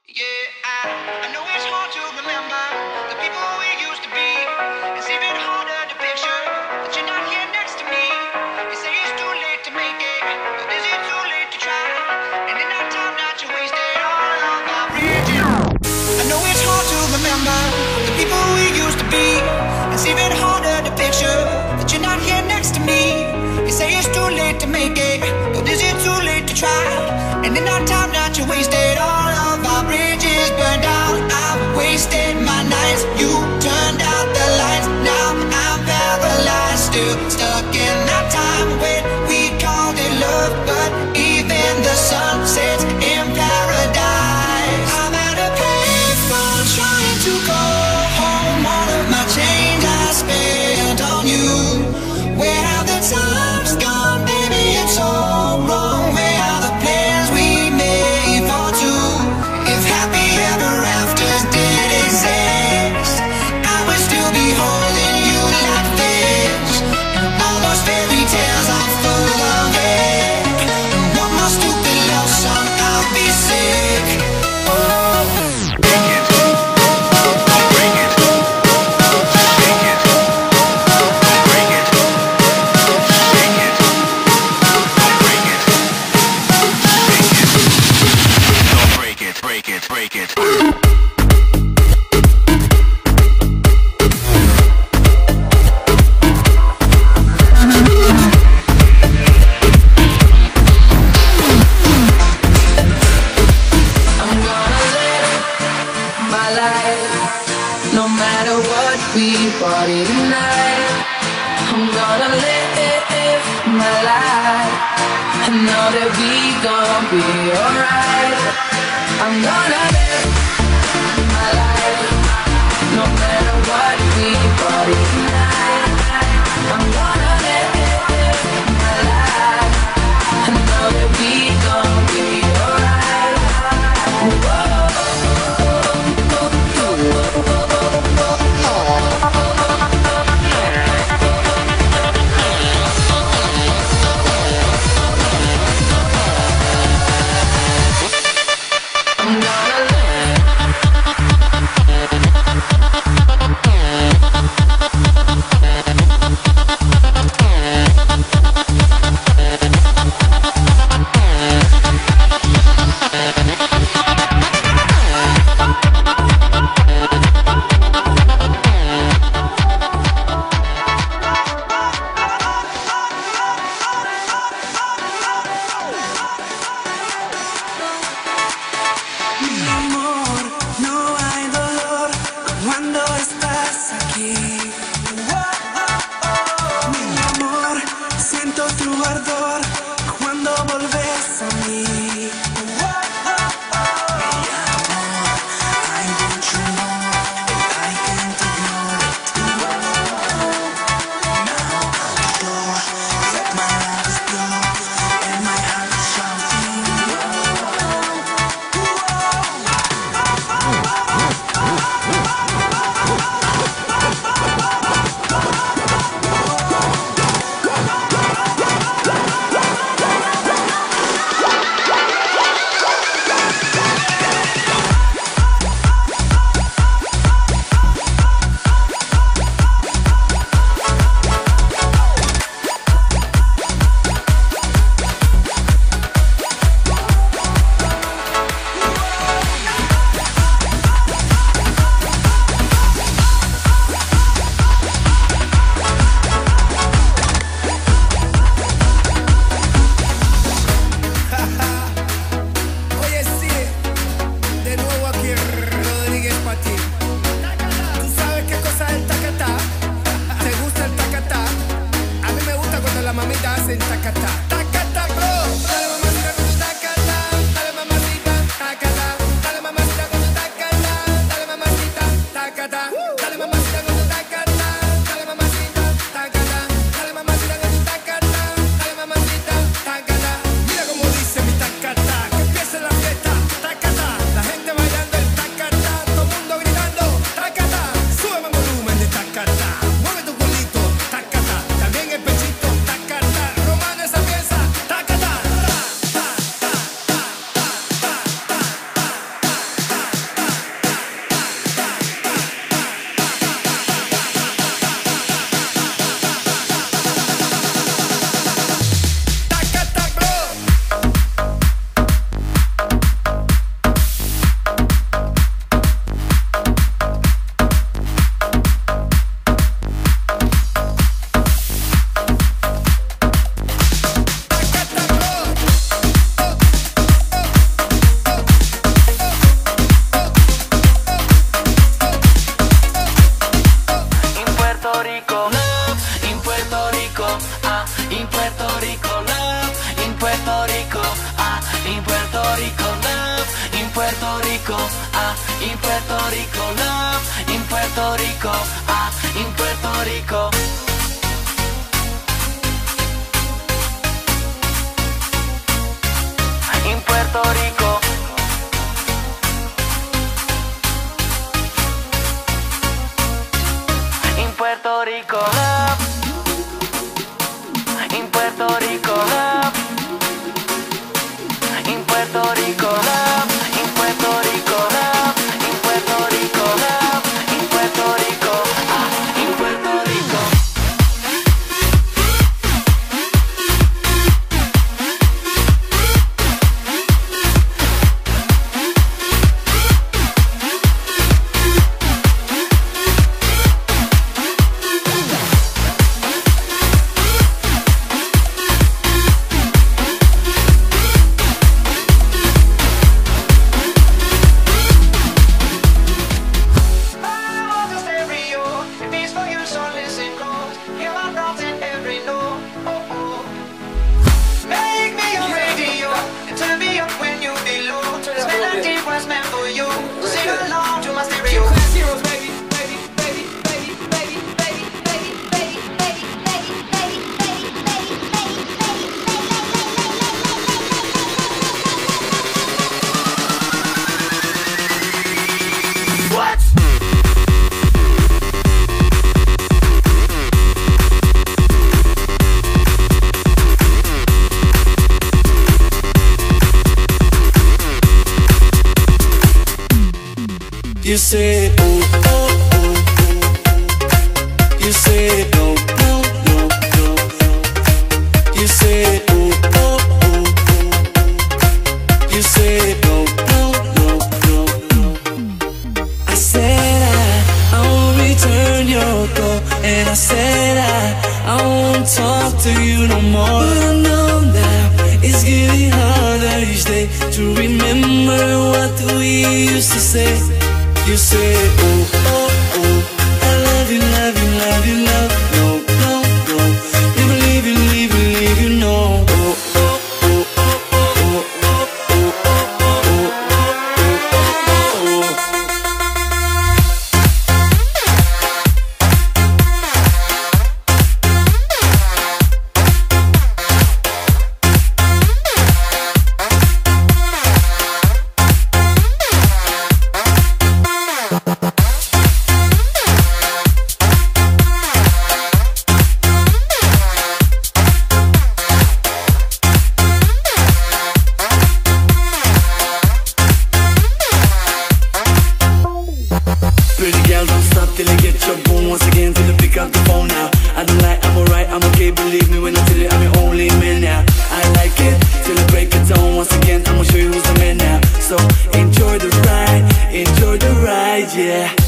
Yeah, I know it's hard to remember the people we used to be. It's even harder to picture that you're not here next to me. You say it's too late to make it, but is it too late to try? And in that time that you wasted all of our bridges. I know it's hard to remember the people we used to be. It's even harder to picture that you're not here next to me. You say it's too late to make it, but is it too late to try? And in that time that you wasted all of our bridges burned out. I've wasted my nights, you turned out the lights. Now I'm paralyzed, still stuck in that time when we called it love. But even the sun sets in paradise. I'm at a payphone trying to go home. All of my change I spent on you. Where have the times gone, baby? It's all wrong. Where are the plans we made for two? If happy ever afters did exist, I would still be holding you like this. All those fairy tales are full of it. And one more stupid love song, I'll be sick. Break it. No matter what we party tonight, I'm gonna live my life. I know that we gon' be alright. I'm gonna live my life. No matter what we party tonight, I'm gonna live my life. I know that we gon' be alright. Whoa. Puerto Rico, ah, in Puerto Rico, love, in Puerto Rico, ah, in Puerto Rico. In Puerto Rico. In Puerto Rico, love. In Puerto Rico, love. In Puerto Rico, love. In Puerto Rico, love. In Puerto Rico, love. In Puerto Rico, ah, in Puerto Rico. You say oh, oh, oh, oh. You say no, no, no, no. You say oh, oh, oh, oh. You say no, no, no, no, no. I said I won't return your call, and I said I won't talk to you no more. But I know now it's getting harder each day to remember what we used to say. You say, oh, oh, oh, I love you, love you, love you, love. No, no, no, never leave you, leave you, leave you, no. Oh, oh, oh, oh, oh, oh, oh, oh, oh, oh, oh. Till I get your bone once again, till I pick up the phone now. I don't lie, I'm alright, I'm okay, believe me when I tell you I'm your only man now. I like it, till I break it down once again, I'ma show you who's the man now. So enjoy the ride, yeah.